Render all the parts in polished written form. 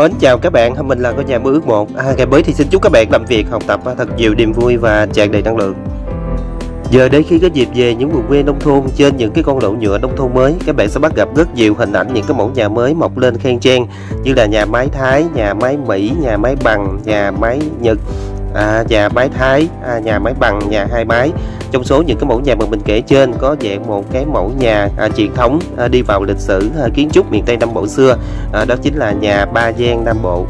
Mến chào các bạn, mình là ngôi nhà mơ ước 1. Ngày mới thì xin chúc các bạn làm việc, học tập thật nhiều niềm vui và tràn đầy năng lượng. Giờ đây khi có dịp về những vùng quê nông thôn, trên những cái con lộ nhựa nông thôn mới, các bạn sẽ bắt gặp rất nhiều hình ảnh những cái mẫu nhà mới mọc lên khang trang, như là nhà máy Thái, nhà máy Mỹ, nhà máy bằng, nhà máy Nhật, nhà máy Thái, nhà máy bằng, nhà hai mái. Trong số những cái mẫu nhà mà mình kể trên có dạng một cái mẫu nhà truyền thống đi vào lịch sử kiến trúc miền Tây Nam Bộ xưa, đó chính là nhà ba gian Nam Bộ.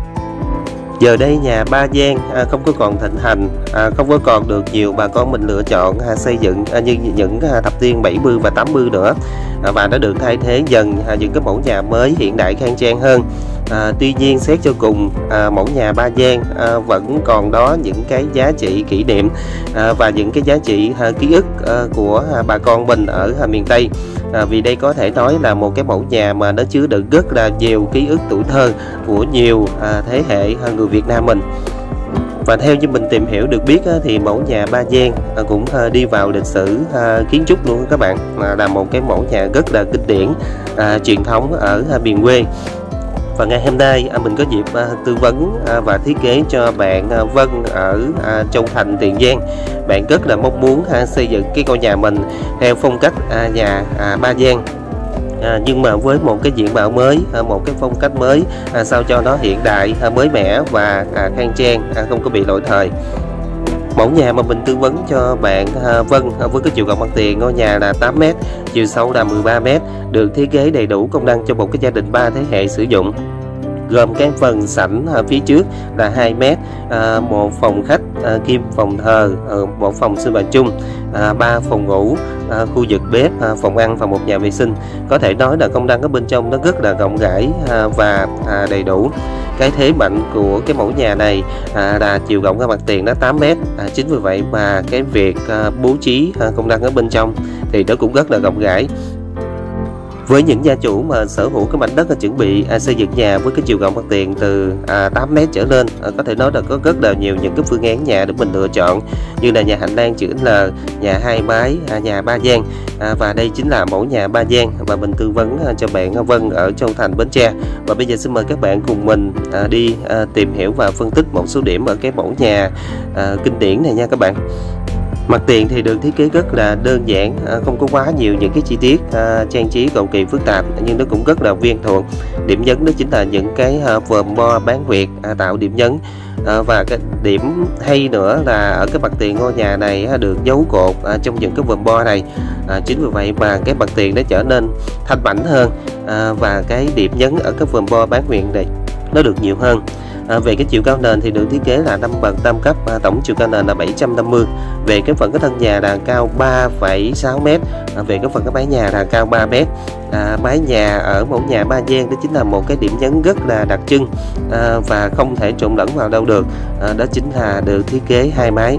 Giờ đây nhà ba gian không có còn thịnh hành, không có còn được nhiều bà con mình lựa chọn xây dựng như những thập niên 70 và 80 nữa, và nó được thay thế dần những cái mẫu nhà mới hiện đại khang trang hơn. Tuy nhiên xét cho cùng, mẫu nhà ba gian vẫn còn đó những cái giá trị kỷ niệm và những cái giá trị ký ức của bà con mình ở miền Tây. Vì đây có thể nói là một cái mẫu nhà mà nó chứa đựng rất là nhiều ký ức tuổi thơ của nhiều thế hệ người Việt Nam mình. Và theo như mình tìm hiểu được biết thì mẫu nhà ba gian cũng đi vào lịch sử kiến trúc luôn các bạn, là một cái mẫu nhà rất là kinh điển, truyền thống ở miền quê. Và ngày hôm nay mình có dịp tư vấn và thiết kế cho bạn Vân ở Châu Thành, Tiền Giang. Bạn rất là mong muốn xây dựng cái ngôi nhà mình theo phong cách nhà ba gian, nhưng mà với một cái diện mạo mới, một cái phong cách mới, sao cho nó hiện đại, mới mẻ và khang trang, không có bị lỗi thời. Mẫu nhà mà mình tư vấn cho bạn Vân với cái chiều rộng mặt tiền ngôi nhà là 8m, chiều sâu là 13m, được thiết kế đầy đủ công năng cho một cái gia đình 3 thế hệ sử dụng, gồm cái phần sảnh phía trước là 2m, một phòng khách kim phòng thờ, một phòng sinh hoạt chung, 3 phòng ngủ, khu vực bếp, phòng ăn và một nhà vệ sinh. Có thể nói là công năng ở bên trong nó rất là rộng rãi và đầy đủ. Cái thế mạnh của cái mẫu nhà này là chiều rộng ra mặt tiền nó 8m, chính vì vậy mà cái việc bố trí công năng ở bên trong thì nó cũng rất là rộng rãi. Với những gia chủ mà sở hữu cái mảnh đất chuẩn bị xây dựng nhà với cái chiều rộng mặt tiền từ 8m trở lên, có thể nói là có rất là nhiều những cái phương án nhà để mình lựa chọn, như là nhà hành lang chữ L, nhà hai mái, nhà ba gian, và đây chính là mẫu nhà ba gian và mình tư vấn cho bạn Vân ở Châu Thành, Bến Tre. Và bây giờ xin mời các bạn cùng mình đi tìm hiểu và phân tích một số điểm ở cái mẫu nhà kinh điển này nha các bạn. Mặt tiền thì được thiết kế rất là đơn giản, không có quá nhiều những cái chi tiết trang trí cầu kỳ phức tạp, nhưng nó cũng rất là quen thuộc. Điểm nhấn đó chính là những cái vòm bo bán huyệt tạo điểm nhấn, và cái điểm hay nữa là ở cái mặt tiền ngôi nhà này được giấu cột trong những cái vòm bo này. Chính vì vậy mà cái mặt tiền nó trở nên thanh mảnh hơn, và cái điểm nhấn ở cái vòm bo bán huyệt này nó được nhiều hơn. Về cái chiều cao nền thì được thiết kế là 5 bậc tam cấp, tổng chiều cao nền là 750. Về cái phần cái thân nhà là cao 3,6m. Về cái phần cái mái nhà là cao 3m. Mái nhà ở mẫu nhà ba gian đó chính là một cái điểm nhấn rất là đặc trưng, và không thể trộn lẫn vào đâu được, đó chính là được thiết kế hai mái.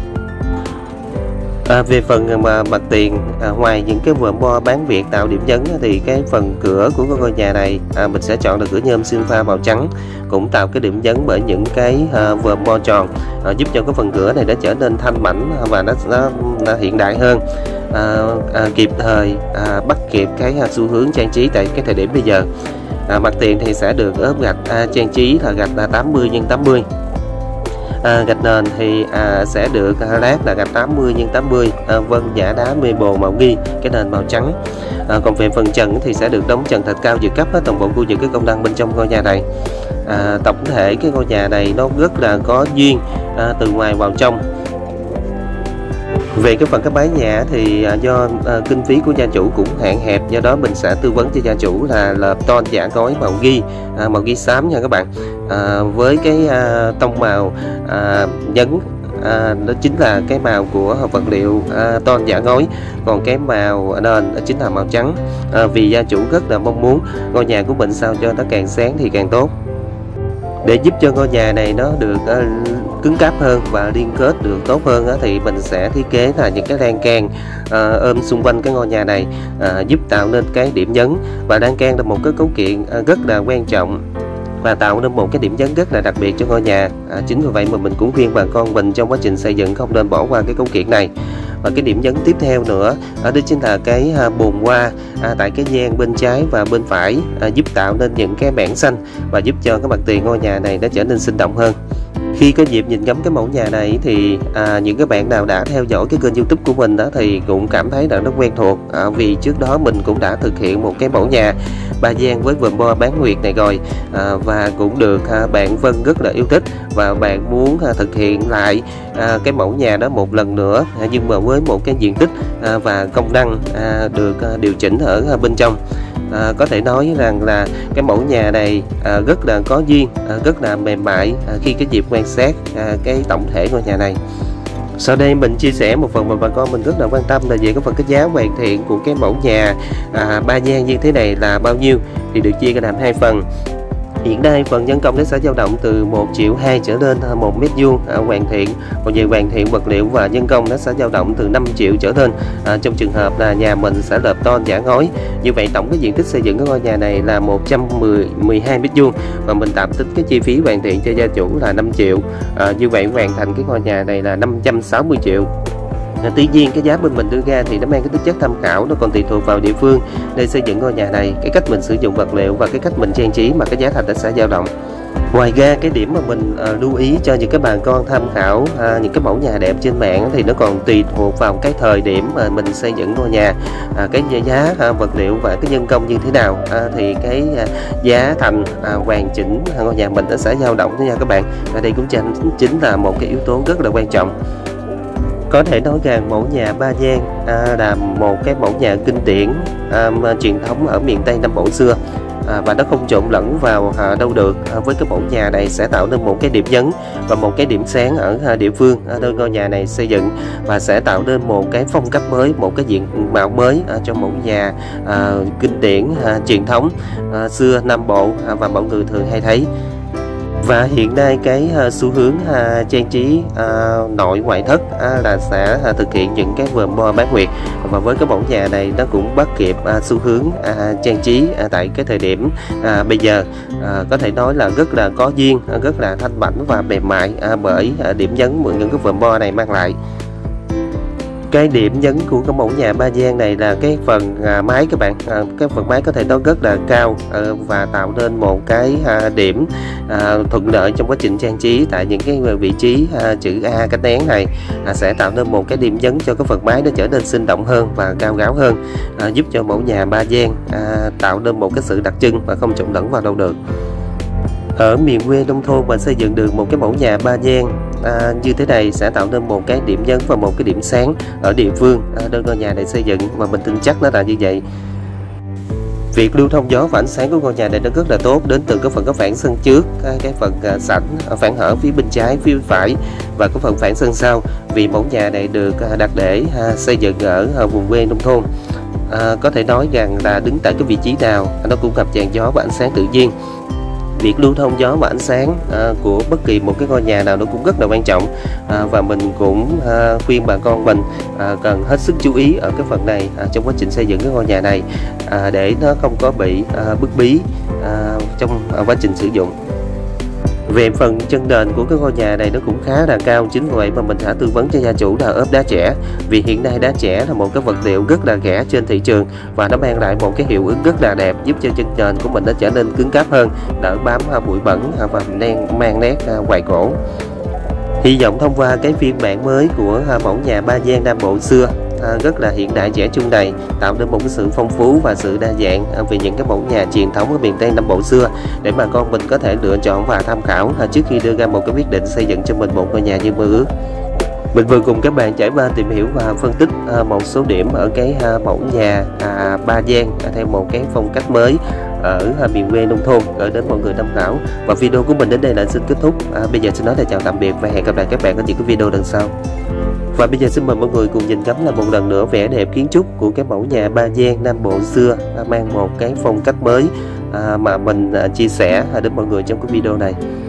Về phần mà mặt tiền, ngoài những cái vòm bo bán việt tạo điểm nhấn thì cái phần cửa của ngôi nhà này mình sẽ chọn là cửa nhôm sinh pha màu trắng, cũng tạo cái điểm nhấn bởi những cái vòm bo tròn, giúp cho cái phần cửa này nó trở nên thanh mảnh và nó hiện đại hơn, kịp thời bắt kịp cái xu hướng trang trí tại cái thời điểm bây giờ. Mặt tiền thì sẽ được ốp gạch trang trí là gạch 80x80. Gạch nền thì sẽ được lát là gạch 80x80, vân giả đá mê bồ màu ghi, cái nền màu trắng. Còn về phần trần thì sẽ được đóng trần thạch cao vượt cấp toàn bộ khu vực cái công năng bên trong ngôi nhà này. Tổng thể cái ngôi nhà này nó rất là có duyên từ ngoài vào trong. Về cái phần cái mái nhà thì do kinh phí của gia chủ cũng hạn hẹp, do đó mình sẽ tư vấn cho gia chủ là lợp tôn giả gói màu ghi xám nha các bạn, với cái tông màu nhấn đó chính là cái màu của vật liệu tôn giả ngói, còn cái màu nền đó chính là màu trắng, vì gia chủ rất là mong muốn ngôi nhà của mình sao cho nó càng sáng thì càng tốt. Để giúp cho ngôi nhà này nó được cứng cáp hơn và liên kết được tốt hơn thì mình sẽ thiết kế là những cái lan can ôm xung quanh cái ngôi nhà này, giúp tạo nên cái điểm nhấn. Và lan can là một cái cấu kiện rất là quan trọng và tạo nên một cái điểm nhấn rất là đặc biệt cho ngôi nhà. Chính vì vậy mà mình cũng khuyên bà con mình trong quá trình xây dựng không nên bỏ qua cái cấu kiện này. Và cái điểm nhấn tiếp theo nữa đó chính là cái bồn hoa tại cái gian bên trái và bên phải, giúp tạo nên những cái mảng xanh và giúp cho cái mặt tiền ngôi nhà này nó trở nên sinh động hơn. Khi có dịp nhìn ngắm cái mẫu nhà này thì những cái bạn nào đã theo dõi cái kênh YouTube của mình đó thì cũng cảm thấy là nó quen thuộc, vì trước đó mình cũng đã thực hiện một cái mẫu nhà 3 gian với vườn bo bán nguyệt này rồi, và cũng được bạn Vân rất là yêu thích, và bạn muốn thực hiện lại cái mẫu nhà đó một lần nữa, nhưng mà với một cái diện tích và công năng được điều chỉnh ở bên trong. Có thể nói rằng là cái mẫu nhà này rất là có duyên, rất là mềm mại khi cái dịp quan sát cái tổng thể ngôi nhà này. Sau đây mình chia sẻ một phần mà bà con mình rất là quan tâm là về cái phần cái giá hoàn thiện của cái mẫu nhà 3 gian như thế này là bao nhiêu, thì được chia ra làm 2 phần. Hiện nay phần nhân công nó sẽ dao động từ 1,2 triệu trở lên 1 mét vuông hoàn thiện. Còn về hoàn thiện vật liệu và nhân công nó sẽ dao động từ 5 triệu trở lên, trong trường hợp là nhà mình sẽ lợp tôn giả ngói. Như vậy tổng cái diện tích xây dựng cái ngôi nhà này là 112 mét vuông, và mình tạm tính cái chi phí hoàn thiện cho gia chủ là 5 triệu. Như vậy hoàn thành cái ngôi nhà này là 560 triệu. Tuy nhiên cái giá bên mình đưa ra thì nó mang cái tính chất tham khảo, nó còn tùy thuộc vào địa phương để xây dựng ngôi nhà này, cái cách mình sử dụng vật liệu và cái cách mình trang trí mà cái giá thành nó sẽ dao động. Ngoài ra cái điểm mà mình lưu ý cho những cái bà con tham khảo những cái mẫu nhà đẹp trên mạng thì nó còn tùy thuộc vào cái thời điểm mà mình xây dựng ngôi nhà, cái giá vật liệu và cái nhân công như thế nào, thì cái giá thành hoàn chỉnh ngôi nhà mình nó sẽ dao động đó nha các bạn. Và đây cũng chính là một cái yếu tố rất là quan trọng. Có thể nói rằng mẫu nhà 3 gian là một cái mẫu nhà kinh điển truyền thống ở miền Tây Nam Bộ xưa, và nó không trộn lẫn vào đâu được. Với cái mẫu nhà này sẽ tạo nên một cái điểm nhấn và một cái điểm sáng ở địa phương nơi ngôi nhà này xây dựng, và sẽ tạo nên một cái phong cách mới, một cái diện mạo mới cho mẫu nhà kinh điển truyền thống xưa Nam Bộ và mọi người thường hay thấy. Và hiện nay cái xu hướng trang trí nội ngoại thất là sẽ thực hiện những cái vườn bo bán nguyệt, và với cái mẫu nhà này nó cũng bắt kịp xu hướng trang trí tại cái thời điểm bây giờ. Có thể nói là rất là có duyên, rất là thanh mảnh và mềm mại bởi điểm nhấn của những cái vườn bo này mang lại. Cái điểm nhấn của cái mẫu nhà 3 gian này là cái phần mái các bạn. Cái phần mái có thể nó rất là cao và tạo nên một cái điểm thuận lợi trong quá trình trang trí tại những cái vị trí chữ A cánh én này, sẽ tạo nên một cái điểm nhấn cho cái phần mái nó trở nên sinh động hơn và cao ráo hơn, giúp cho mẫu nhà 3 gian tạo nên một cái sự đặc trưng và không trộn lẫn vào đâu được. Ở miền quê nông thôn mà xây dựng được một cái mẫu nhà 3 gian như thế này sẽ tạo nên một cái điểm nhấn và một cái điểm sáng ở địa phương nơi ngôi nhà này xây dựng, mà mình tin chắc nó là như vậy. Việc lưu thông gió và ánh sáng của ngôi nhà này nó rất là tốt, đến từ cái phần có phản sân trước, cái phần sảnh phản hở phía bên trái, phía bên phải, và cái phần phản sân sau, vì mẫu nhà này được đặt để xây dựng ở vùng quê nông thôn. Có thể nói rằng là đứng tại cái vị trí nào nó cũng gặp tràn gió và ánh sáng tự nhiên. Việc lưu thông gió và ánh sáng của bất kỳ một cái ngôi nhà nào nó cũng rất là quan trọng, và mình cũng khuyên bà con mình cần hết sức chú ý ở cái phần này trong quá trình xây dựng cái ngôi nhà này, để nó không có bị bức bí trong quá trình sử dụng. Về phần chân nền của cái ngôi nhà này nó cũng khá là cao, chính vì vậy mà mình đã tư vấn cho gia chủ là ốp đá trẻ, vì hiện nay đá trẻ là một cái vật liệu rất là rẻ trên thị trường, và nó mang lại một cái hiệu ứng rất là đẹp, giúp cho chân nền của mình nó trở nên cứng cáp hơn, đỡ bám bụi bẩn và mang nét hoài cổ. Hy vọng thông qua cái phiên bản mới của mẫu nhà 3 gian Nam Bộ xưa rất là hiện đại trẻ trung này, tạo nên một cái sự phong phú và sự đa dạng về những cái mẫu nhà truyền thống ở miền Tây Nam Bộ xưa, để bà con mình có thể lựa chọn và tham khảo trước khi đưa ra một cái quyết định xây dựng cho mình một ngôi nhà như mơ ước. Mình vừa cùng các bạn trải qua tìm hiểu và phân tích một số điểm ở cái mẫu nhà 3 gian theo một cái phong cách mới ở miền quê nông thôn gửi đến mọi người tham khảo. Và video của mình đến đây là xin kết thúc. Bây giờ xin nói là chào tạm biệt và hẹn gặp lại các bạn ở những cái video lần sau. Và bây giờ xin mời mọi người cùng nhìn ngắm là một lần nữa vẻ đẹp kiến trúc của cái mẫu nhà 3 gian Nam Bộ xưa, mang một cái phong cách mới mà mình chia sẻ đến mọi người trong cái video này.